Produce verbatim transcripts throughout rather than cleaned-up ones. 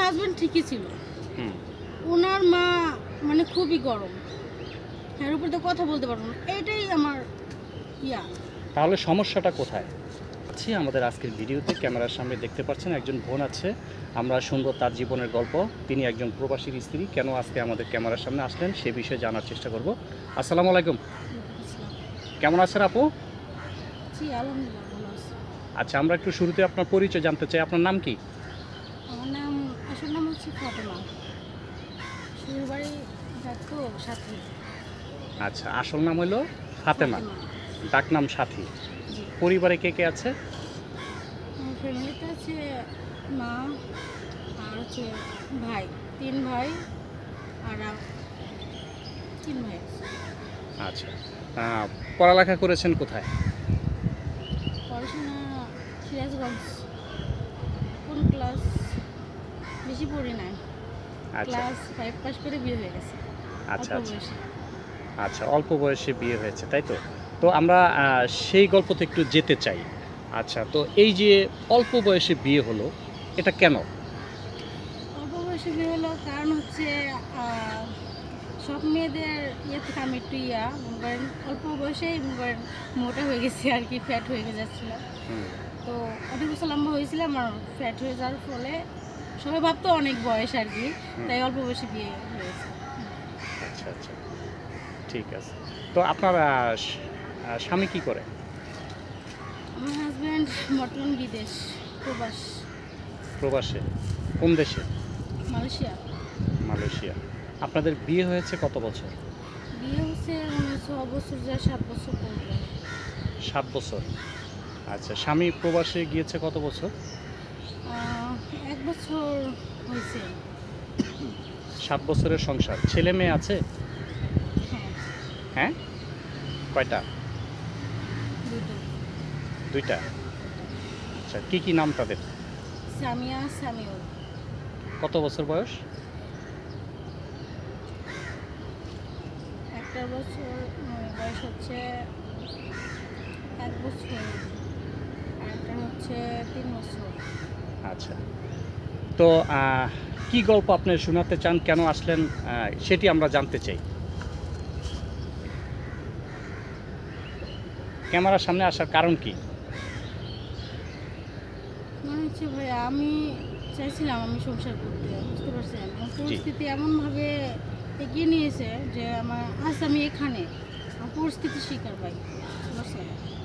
Husband ঠিকই ছিল, ওনার মা মানে খুবই গরম, এর উপর তো কথা বলতে পারবো না, এটাই আমার ইয়া। তাহলে সমস্যাটা কোথায়? আছি আমাদের আজকের ভিডিওতে ক্যামেরার সামনে দেখতে পাচ্ছেন একজন বোন আছে, আমরা শুনবো তার জীবনের গল্প। তিনি একজন প্রবাসীর স্ত্রী, কেন আজকে আমাদের ক্যামেরার সামনে আসলেন সে বিষয়ে জানার চেষ্টা করব। আসসালামু আলাইকুম, কেমন আছেন আপু? জি আলহামদুলিল্লাহ ভালো আছি। আচ্ছা, আমরা একটু শুরুতে আপনার পরিচয় জানতে চাই। আপনার নাম কি? আমার নাম, আসল নাম হচ্ছে ফাতেমা, শ্বশুর বাড়ি যাতো সাথী। আচ্ছা, আসল নাম হলো ফাতেমা, ডাক নাম সাথী। জি। পরিবারে কে কে আছে? আমার ফ্যামিলিতে আছে মা আর হচ্ছে ভাই, তিন ভাই আর আম- তিন ভাই আছে। আচ্ছা, আহ, পড়ালেখা করেছেন কোথায়? পড়াশোনা সিরাজগঞ্জ। কোন ক্লাস? বেশি পড়ি নাই, আচ্ছা ক্লাস ফাইভ পাস করে বিয়ে হয়ে গেছে। আচ্ছা অল্প আচ্ছা বয়সে। আচ্ছা, অল্প বয়সে বিয়ে হয়েছে তাই তো? তো আমরা আহ, সেই গল্পতে একটু যেতে চাই। আচ্ছা, তো এই যে অল্প বয়সে বিয়ে হলো, এটা কেন? অল্প বয়সে বিয়ে হলো কারণ হচ্ছে আহ, সব মেয়েদের ইয়ে থেকে আমি একটু ইয়া মনে করেন অল্প বয়সেই মনে করেন মোটা হয়ে গেছি আর কি, ফ্যাট হয়ে যাচ্ছিল। হুম, তো অনেক বছর লম্বা হয়েছিলাম আর ফ্যাট হয়ে যাওয়ার ফলে সবাই ভাবতো অনেক বয়স আর কি, তাই অল্প বয়সে বিয়ে হয়েছে। আচ্ছা আচ্ছা, ঠিক আছে। তো আপনার আহ, স- আহ, স্বামী কি করে? আমার হাজব্যান্ড বর্তমান বিদেশ, প্রবাস, প্রবাসে। কোন দেশে? মালয়েশিয়া। মালয়েশিয়া। আপনাদের বিয়ে হয়েছে কত বছর? বিয়ে হচ্ছে মনে হয় ছ বছর যায়, সাত বছর পড়বে। সাত বছর। আচ্ছা, স্বামী প্রবাসে গিয়েছে কত বছর? আহ, এক বছর হয়েছে। সাত বছরের সংসার। ছেলে মেয়ে আছে? হ্যাঁ, হ্যাঁ, কয়টা? দুটো। দুইটা। আচ্ছা, কি কি নাম তাদের? সামিয়া, সামিউল। কত বছর বয়স? একটা বছর উম, বয়স হচ্ছে এক বছর আর একটা হচ্ছে তিন বছর। আচ্ছা, তো আহ, কি গল্প আপনি শোনাতে চান, কেন আসলেন আহ, সেটি আমরা জানতে চাই। ক্যামেরার সামনে আসার কারণ কি? মনে হচ্ছে ভাই আমি চাইছিলাম আমি সংসার করতে, বুঝতে পারছেন আমার পরিস্থিতি এমনভাবে এগিয়ে নিয়েছে যে আমার আজ আমি এখানে আমার পরিস্থিতির শিকার ভাই, বুঝতে পারছেন।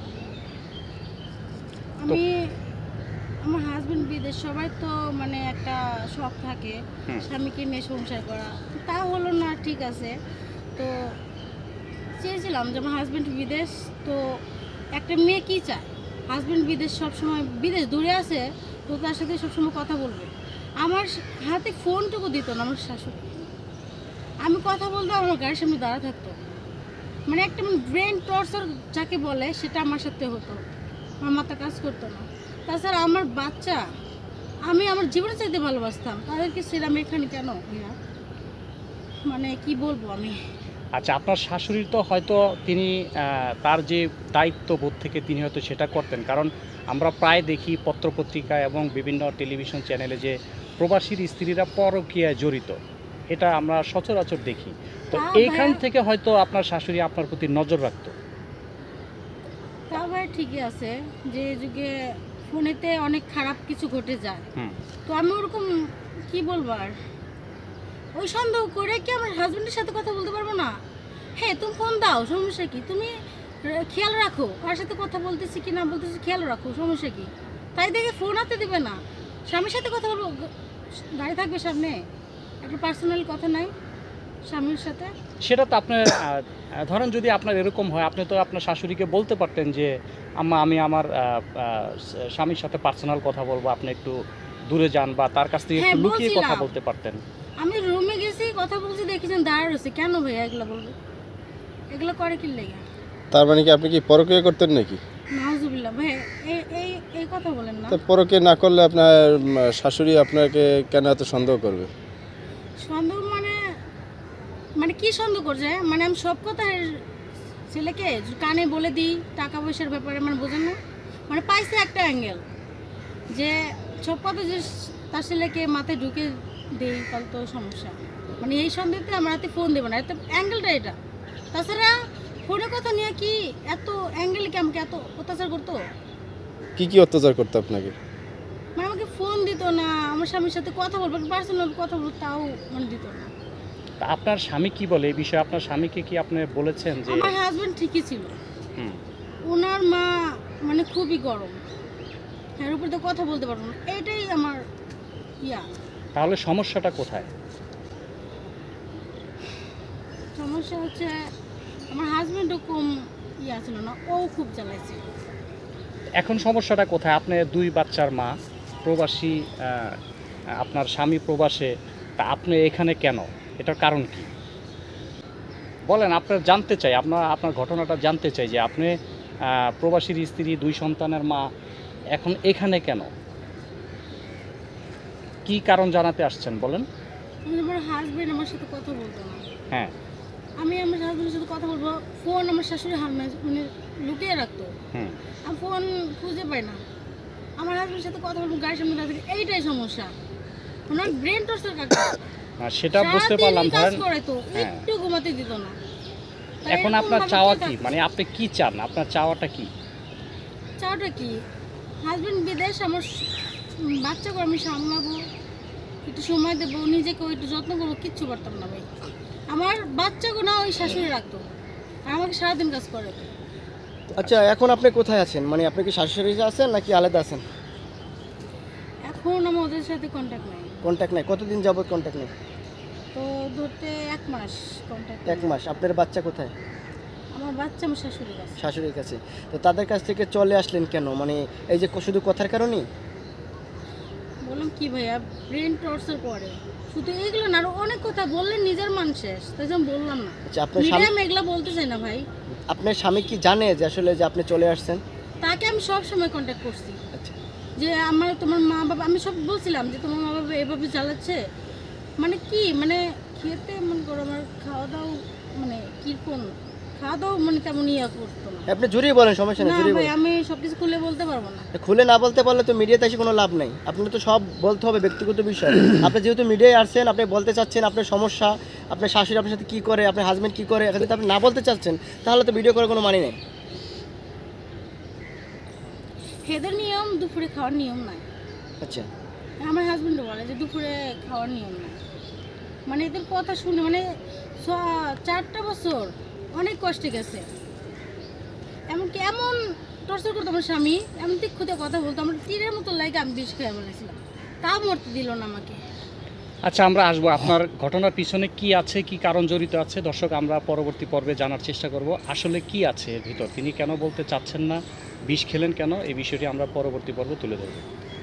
আমি আমার হাজবেন্ড বিদেশ, সবাই তো মানে একটা শখ থাকে হুম। স্বামীকে নিয়ে সংসার করা, তা হলো না, ঠিক আছে। তো চেয়েছিলাম যে আমার হাজবেন্ড বিদেশ, তো একটা মেয়ে কী চায়, হাজবেন্ড বিদেশ, সবসময় বিদেশ দূরে আছে, তো তার সাথে সবসময় কথা বলবে। আমার হাতে ফোনটুকু দিত না আমার শাশুড়ি, আমি কথা বলতে আমার গাড়ির সামনে দাঁড়া থাকতো, মানে একটা ব্রেন টর্চার যাকে বলে সেটা আমার সাথে হতো, আমার মাথা কাজ করতো না। তাছাড়া আমার বাচ্চা আমি আমার জীবনে চাইতে ভালোবাসতাম, তাদেরকে ছেড়ে আমি এখানে কেন ভাইয়া, মানে কি বলবো আমি। আচ্ছা, আপনার শাশুড়ির তো হয়তো তিনি আহ, তার যে দায়িত্ববোধ থেকে তিনি হয়তো সেটা করতেন, কারণ আমরা প্রায় দেখি পত্রপত্রিকা এবং বিভিন্ন টেলিভিশন চ্যানেলে যে প্রবাসীর স্ত্রীরা পরকীয়ায় জড়িত, এটা আমরা সচরাচর দেখি। তো তা এইখান ভাইয়া- থেকে হয়তো আপনার শাশুড়ি আপনার প্রতি নজর রাখতো। তা ভাই ঠিকই আছে যে যুগে ফোনেতে অনেক খারাপ কিছু ঘটে যায়, হুম। তো আমি ওরকম কি বলবো আর, ওই সন্দেহ করে কি আমার হাজবেন্ডের সাথে কথা বলতে পারবো না? হ্যাঁ তুমি ফোন দাও, সমস্যা কি, তুমি র- খেয়াল রাখো কার সাথে কথা বলতেছি কি না বলতেছি, খেয়াল রাখো, সমস্যা কি? তাই দেখে ফোন হাতে দিবে না, স্বামীর সাথে কথা বলবো, গ- দাঁড়িয়ে থাকবে সামনে, একটা পার্সোনাল কথা নাই স্বামীর সাথে। সেটা তো আপনার আহ, আহ, ধরেন যদি আপনার এরকম হয়, আপনি তো আপনার শাশুড়িকে বলতে পারতেন যে আম্মা আমি আমার আহ, আহ, স্বামীর সাথে পার্সোনাল কথা বলবো, আপনি একটু দূরে যান, বা তার কাছ থেকে একটু হ্যাঁ, লুকিয়ে কথা বলছিলাম। বলতে পারতেন। আমি রুমে গেছি কথা বলছি, দেখেছেন দাঁড়া রয়েছে, কেন ভাইয়া এগুলো বলবে, এগুলো করে কি লেগে? তার মানে কি আপনি কি পরকীয়া করতেন নাকি? নাউজুবিল্লাহ ভাই, এই এই এই কথা বলেন না। তো পরকীয়া না করলে আপনার উম, শাশুড়ি আপনাকে কেন এত সন্দেহ করবে? সন্দেহ মানে মানে কি সন্দেহ করছে, মানে আমি সব কথা ছেলেকে কানে বলে দিই টাকা পয়সার ব্যাপারে, মানে বোঝেন না, মানে পাইছে একটা অ্যাঙ্গেল যে সব কথা যে তার ছেলেকে মাথায় ঢুকে দেই তাহলে তো সমস্যা। মানে এই সন্দেহতে আমার হাতে ফোন দেবো না, এত অ্যাঙ্গেলটা এটা। তাছাড়া ফোনে কথা নিয়ে কি এত অ্যাঙ্গেল কি আমাকে এত অত্যাচার করতো? কি কি অত্যাচার করতে আপনাকে? মানে আমাকে ফোন দিত না, আমার স্বামীর সাথে কথা বলবো, পার্সোনাল কথা বলবো, তাও মানে দিত না। তা আপনার স্বামী কি বলে এই বিষয়ে? আপনার স্বামীকে কি আপনি বলেছেন যে? আমার হাজবেন্ড ঠিকই ছিল, হুম। ওনার মা মানে খুবই গরম, এর উপর তো কথা বলতে পারবো না, এটাই আমার ইয়া। তাহলে সমস্যাটা কোথায়? সমস্যা হচ্ছে আমার হাজবেন্ডও কম ইয়া ছিল না, ও খুব জ্বালাইছে। এখন সমস্যাটা কোথায়? আপনি দুই বাচ্চার মা, প্রবাসী, আহ, আপনার স্বামী প্রবাসে, তা আপনি এখানে কেন? এটার কারণ কি বলেন? আপনার জানতে চাই, আপনার আপনার ঘটনাটা জানতে চাই যে আপনি আহ, প্রবাসীর স্ত্রী, দুই সন্তানের মা, এখন এখানে কেন? কি কারণ জানাতে আসছেন বলেন? আমার হাজবেন্ড আমার সাথে কথা বলতো না, হ্যাঁ। আমি আমার হাজবেন্ডের সাথে কথা বলবো, ফোন আমার শাশুড়ি হার মানে লুকিয়ে রাখতো, হুম। আমি ফোন খুঁজে পাই না, আমার হাজবেন্ডের সাথে কথা বলবো গাড়ির সামনে দাঁড়িয়ে, এইটাই সমস্যা। ওনার ব্রেন টর্চার কাটতো, আর সেটা বুঝতে পারলাম, কাজ ধরেন। করাইতো, হ্যাঁ। একটু ঘুমাতে দিত না। তাই এখন এরকম আপনার ভাবে চাওয়া কে কি? থাকতো? মানে আপনি কি চান? আপনার চাওয়াটা কি? চাওয়াটা কি? হাজবেন্ড বিদেশ, আমার স- উম, বাচ্চাকে আমি সামলাবো, একটু সময় দেবো, নিজেকেও একটু যত্ন করবো, কিচ্ছু পারতাম না ভাই। আমার বাচ্চাকে না ওই শাশুড়ি রাখতো, আর আমাকে সারাদিন কাজ করে। আচ্ছা, এখন আপনি কোথায় আছেন? মানে আপনি কি শাশুড়ি আছেন নাকি আলাদা আছেন? এখন আমার ওদের সাথে কন্ট্যাক্ট নাই, কন্ট্যাক্ট নাই? কতদিন যাবত কন্ট্যাক্ট নেই? তো ধরতে এক মাস কন্ট্যাক্ট। এক মাস। আপনার বাচ্চা কোথায়? আমার বাচ্চা আমার শাশুড়ির কাছে। শাশুড়ির কাছে। তো তাদের কাছ থেকে চলে আসলেন কেন? মানে এই যে শুধু কথার কারণেই? বললাম কি ভাইয়া, ব্রেন টর্চার করে, শুধু এইগুলো না, আরো অনেক কথা বললে নিজের মান শেষ, তাই জন্য বললাম না। আচ্ছা, আপনার স্বামী, মিডিয়াম এগুলো বলতে চাই না ভাই। আপনার স্বামী কি জানে যে আসলে যে আপনি চলে আসছেন? তাকে আমি সব সময় কন্ট্যাক্ট করছি আচ্ছা, যে আমার তোমার মা বাবা, আমি সব বলছিলাম যে তোমার মা বাবা এভাবে চালাচ্ছে, মানে কি মানে খেতে মন করো, আমার খাওয়া দাওয়া মানে কিরকম খাওয়া দাওয়া মানে তেমন ইয়া করতো না। আপনি জুড়িয়ে বলেন, সমস্যা নেই, না জুড়িয়ে ভাই, বলেন। আমি সব কিছু খুলে বলতে পারবো না। খুলে না বলতে পারলে তো মিডিয়াতে এসে কোনো লাভ নাই। আপনার তো সব বলতে হবে, ব্যক্তিগত বিষয়। আপনি যেহেতু মিডিয়ায় আসছেন, আপনি বলতে চাচ্ছেন আপনার সমস্যা, আপনার শাশুড়ি আপনার সাথে কী করে, আপনার হাজব্যান্ড কী করে, এখন যদি আপনি না বলতে চাচ্ছেন তাহলে তো ভিডিও করার কোনো মানে নেই। এদের নিয়ম দুপুরে খাওয়ার নিয়ম নাই। আচ্ছা, আমার হাজবেন্ডও বলে যে দুপুরে খাওয়ার নিয়ম নাই, মানে এদের কথা শুনে মানে ছ- চারটা বছর অনেক কষ্টে গেছে। এমনকি এমন টর্চার করতো আমার স্বামী, এমন তীক্ষতে কথা বলতো, আমার তীরের মতো লাগে, আমি বিষ খেয়ে বলেছিলাম, তাও মরতে দিল না আমাকে। আচ্ছা, আমরা আসবো আপনার ঘটনার পিছনে কি আছে, কি কারণ জড়িত আছে। দর্শক, আমরা পরবর্তী পর্বে জানার চেষ্টা করব আসলে কি আছে এর ভিতর, তিনি কেন বলতে চাচ্ছেন না, বিষ খেলেন কেন, এই বিষয়টি আমরা পরবর্তী পর্বে তুলে ধরব।